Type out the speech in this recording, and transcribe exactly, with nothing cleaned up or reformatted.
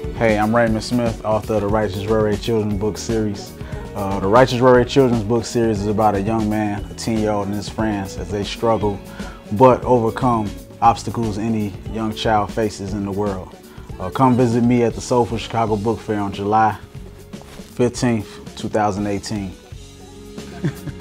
Hey, I'm Raymond Smith, author of the Righteous Rare Children's Book Series. Uh, the Righteous Rare Children's Book Series is about a young man, a ten-year-old and his friends as they struggle but overcome obstacles any young child faces in the world. Uh, come visit me at the Soulful Chicago Book Fair on July fifteenth, two thousand eighteen.